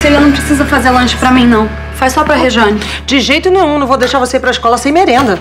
Cecília, não precisa fazer lanche pra mim, não. Faz só pra Rejane. De jeito nenhum, não vou deixar você ir pra escola sem merenda.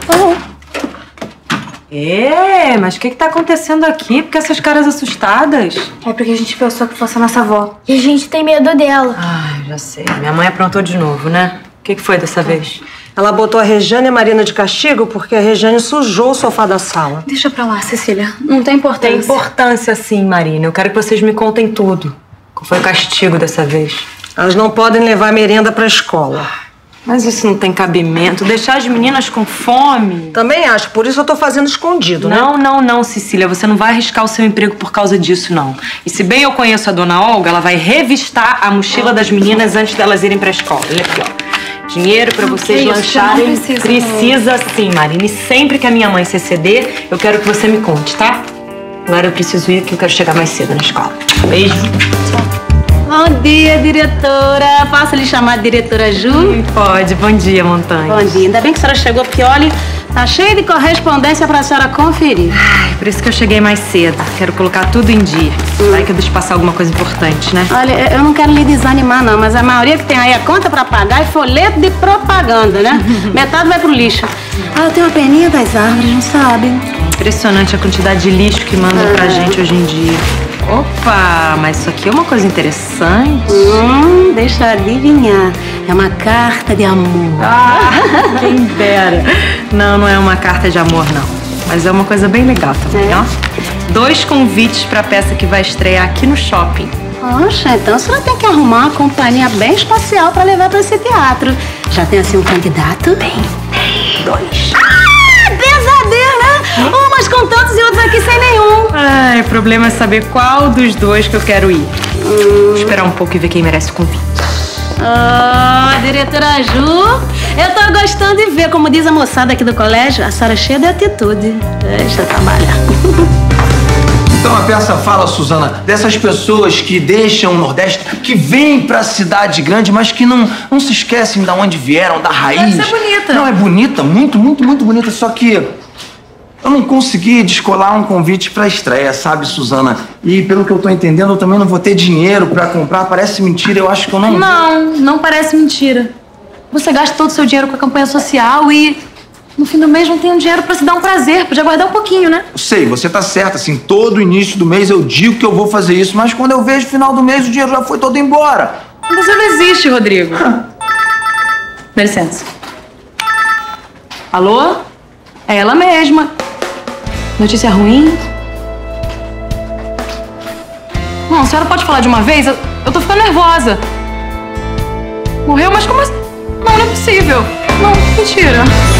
Mas o que tá acontecendo aqui? Por que essas caras assustadas? É porque a gente pensou que fosse a nossa avó. E a gente tem medo dela. Ai, já sei. Minha mãe aprontou de novo, né? O que foi dessa vez? Ela botou a Rejane e a Marina de castigo porque a Rejane sujou o sofá da sala. Deixa pra lá, Cecília. Não tem importância. Tem importância sim, Marina. Eu quero que vocês me contem tudo. Qual foi o castigo dessa vez? Elas não podem levar merenda pra escola. Mas isso não tem cabimento. Deixar as meninas com fome. Também acho, por isso eu tô fazendo escondido, né? Não, Cecília. Você não vai arriscar o seu emprego por causa disso, não. E se bem eu conheço a dona Olga, ela vai revistar a mochila das meninas antes delas irem pra escola. Olha aqui, ó. Dinheiro pra vocês lancharem. Precisa sim, Marina. E sempre que a minha mãe se exceder, eu quero que você me conte, tá? Agora eu preciso ir, que eu quero chegar mais cedo na escola. Beijo. Tchau. Bom dia, diretora. Posso lhe chamar de diretora Ju? Pode. Bom dia, Montanha. Bom dia. Ainda bem que a senhora chegou, porque, olha, tá cheio de correspondência pra senhora conferir. Ai, por isso que eu cheguei mais cedo. Quero colocar tudo em dia. Vai que eu deixo passar alguma coisa importante, né? Olha, eu não quero lhe desanimar, não, mas a maioria que tem aí é conta pra pagar e folheto de propaganda, né? Metade vai pro lixo. Ah, eu tenho uma peninha das árvores, não sabe? Impressionante a quantidade de lixo que mandam pra gente hoje em dia. Opa, mas isso aqui é uma coisa interessante. Deixa eu adivinhar. É uma carta de amor. Ah, quem dera. Não é uma carta de amor, não. Mas é uma coisa bem legal também, ó. 2 convites pra peça que vai estrear aqui no shopping. Poxa, então a senhora tem que arrumar uma companhia bem espacial pra levar pra esse teatro. Já tem, assim, um candidato? Tem 2. Pesadelo, né? Umas com tantos e outros aqui sem nenhum. Ai, o problema é saber qual dos 2 que eu quero ir. Vou esperar um pouco e ver quem merece o convite. Diretora Ju, eu tô gostando de ver, como diz a moçada aqui do colégio, a senhora é cheia de atitude. Deixa eu trabalhar. Então a peça fala, Suzana, dessas pessoas que deixam o Nordeste, que vêm pra cidade grande, mas que não se esquecem de onde vieram, da raiz. Deve ser bonita. Não, é bonita, muito bonita, só que eu não consegui descolar um convite pra estreia, sabe, Suzana? E pelo que eu tô entendendo, eu também não vou ter dinheiro pra comprar. Parece mentira, eu acho que eu não... Não parece mentira. Você gasta todo o seu dinheiro com a campanha social e no fim do mês não tem um dinheiro pra se dar um prazer. Podia guardar um pouquinho, né? Eu sei, você tá certa, assim, todo início do mês eu digo que eu vou fazer isso, mas quando eu vejo o final do mês o dinheiro já foi todo embora. Você não existe, Rodrigo. Dá licença. Alô? É ela mesma. Notícia ruim? Não, a senhora pode falar de uma vez? Eu tô ficando nervosa. Morreu? Mas como assim? Não é possível. Não, mentira.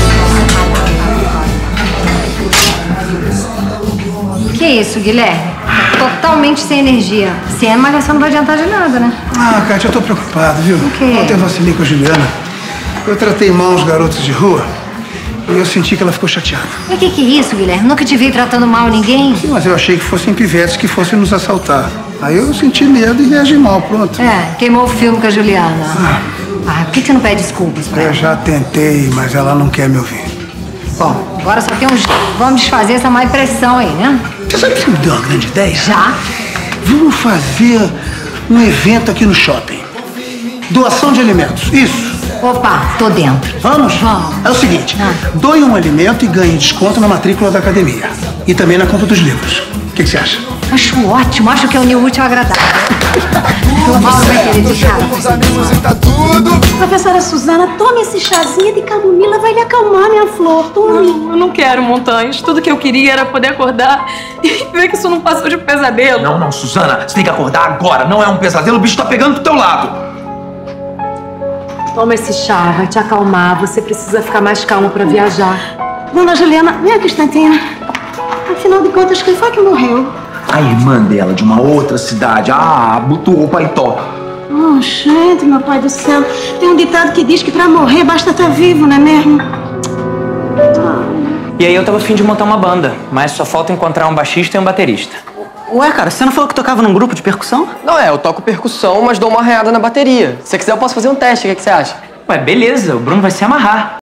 Que isso, Guilherme? Totalmente sem energia. Se é malhação, não vai adiantar de nada, né? Ah, Kátia, eu tô preocupado, viu? O quê? Ontem eu vacilei com a Juliana. Eu tratei mal os garotos de rua e eu senti que ela ficou chateada. Mas que é isso, Guilherme? Nunca te vi tratando mal ninguém. Sim, mas eu achei que fossem pivetes que fossem nos assaltar. Aí eu senti medo e reagi mal, pronto. Queimou o filme com a Juliana. Por que você não pede desculpas pra ela? Eu já tentei, mas ela não quer me ouvir. Bom, agora só tem uns... Vamos desfazer essa má impressão aí, né? Você sabe que você me deu uma grande ideia? Já? Vamos fazer um evento aqui no shopping. Doação de alimentos, isso. Opa, tô dentro. Vamos? Vamos. É o seguinte, doe um alimento e ganhe desconto na matrícula da academia. E também na conta dos livros. O que você acha? Acho ótimo, acho que é unir o útil ao agradável. O Mauro vai querer de cara. Professora Suzana, tome esse chazinho de camomila, vai lhe acalmar, minha flor. Tome. Eu não quero, Montanhas. Tudo que eu queria era poder acordar e ver que isso não passou de pesadelo. Não, Suzana, você tem que acordar agora. Não é um pesadelo, o bicho tá pegando pro teu lado. Toma esse chá, vai te acalmar. Você precisa ficar mais calma pra viajar. Dona Juliana, vem aqui um instantinho. Afinal de contas, quem foi que morreu? A irmã dela, de uma outra cidade. Abotoou o paletó. Oh, gente, meu pai do céu. Tem um ditado que diz que pra morrer basta estar vivo, não é mesmo? E aí eu tava a fim de montar uma banda, mas só falta encontrar um baixista e um baterista. Ué, cara, você não falou que tocava num grupo de percussão? Não, eu toco percussão, mas dou uma arranhada na bateria. Se você quiser, eu posso fazer um teste, o que você acha? Ué, beleza, o Bruno vai se amarrar.